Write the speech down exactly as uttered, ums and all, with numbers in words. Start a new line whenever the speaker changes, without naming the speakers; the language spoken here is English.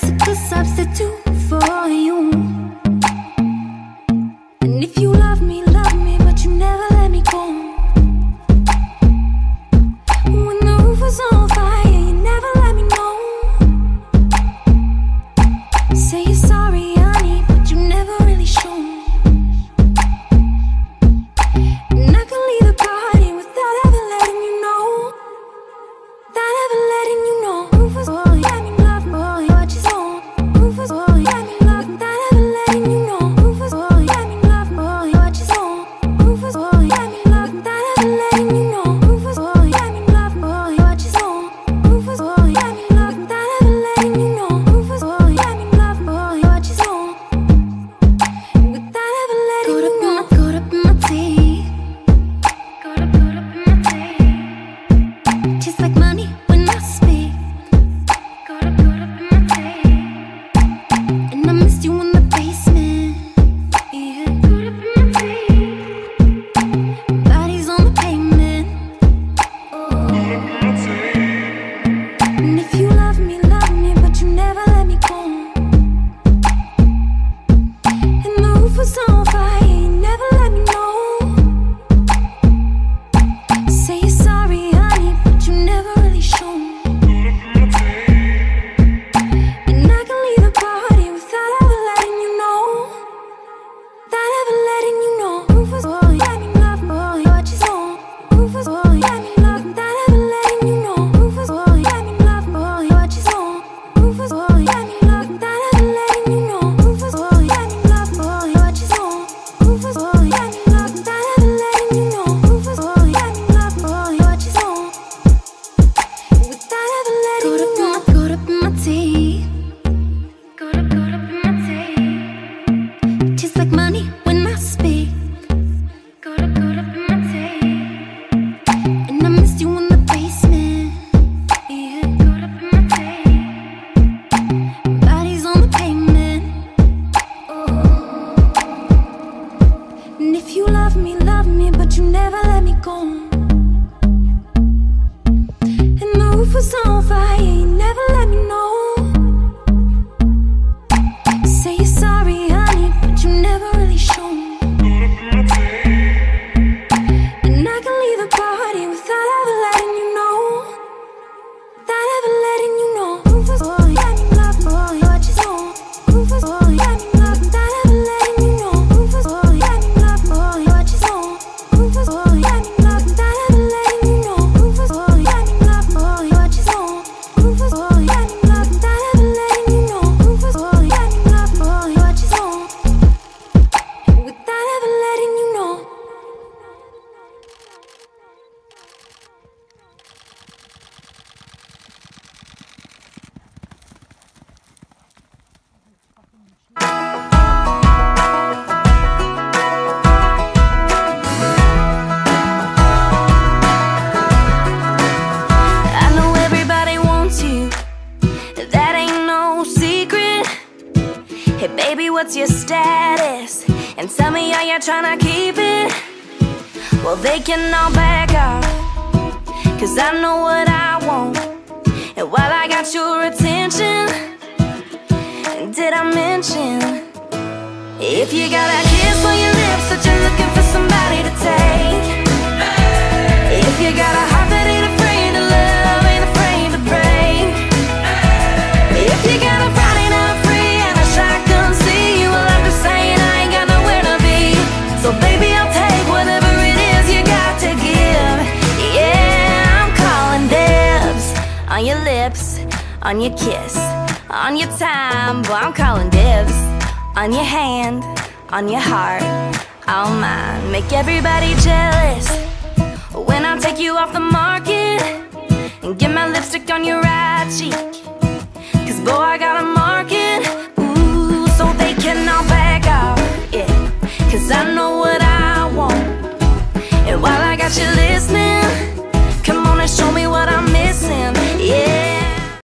a substitute for you. And if you love me, love me, but you never let me go. When the roof was on fire, you never let me know. Say you're sorry, honey, but you never really show. And I can leave the party without ever letting you know. Without ever letting you know. Roof was on, let me love me, what you saw. Roof was on, let me love me, without ever letting you know. Roof was on, let me love me, what you saw. Roof was on, let me love me, without ever letting you know. Roof was on, let me love me, what you saw. Roof was on, let me love me, without ever letting you know. Roof was on, let me love me, what you saw. Without ever letting you know. Caught up in my teeth. Caught up, caught up in my teeth. Just like money when I speak. Caught up, caught up in my teeth. And I missed you in the basement. Yeah. Caught up in my teeth. Bodies on the pavement. Oh. And if you love me, love me, but you never let me go. And the roof was on fire, you never let me know. Say you're sorry, honey, but you never really show. And I can leave the party without ever letting you know. Without ever letting you know. Roof was on, let me love me, what you saw. Roof was on, let me love me, without ever letting you know. Roof was on, let me love me, what you saw. Roof was on, let me love me, without ever letting you know. Roof was on, let me love me, what you saw. Roof was on, let me love me, without ever letting you know. Roof was on, let me love me, what you saw. Without ever letting you know. Caught up in my teeth. Caught up, caught up in my teeth. Just like money when I speak. Caught up, caught up in my teeth. And I missed you in the basement. Yeah. Caught up in my teeth. Bodies on the pavement. Oh. And if you love me, love me, but you never let me go. And the roof was on fire, you never let me know. Say you're sorry, honey, but you never really show. And I can leave the party without ever letting you know. Without ever letting you know. Roof was on, let me love me, what you saw. Roof was on, let me love me, without ever letting you know. Roof was on, let me love me, what you saw. Roof was on, let me love me, without ever letting you know. Roof was on, let me love me, what you saw. Roof was on, let me love me, without ever letting you know. Roof was on, let me love me, what you saw. Without ever letting you know. I know everybody wants you, that ain't no secret. Hey baby, what's your status? And tell me how you're tryna keep it. Well, they can all back off, cause I know what I want. And while I got your attention, did I mention, if you got a kiss on your lips that you're looking for somebody to take, if you got a heart that ain't afraid to love, ain't afraid to break, if you got a Friday night free and a shotgun see, well I'm just saying I ain't got nowhere to be. So baby, I'll take whatever it is you got to give. Yeah, I'm calling dibs on your lips, on your kiss, on your time, boy, I'm calling dibs on your hand, on your heart, all mine. Make everybody jealous when I take you off the market and get my lipstick on your right cheek. Cause boy, I got a market, ooh, so they can all back off, yeah. Cause I know what I want, and while I got you listening,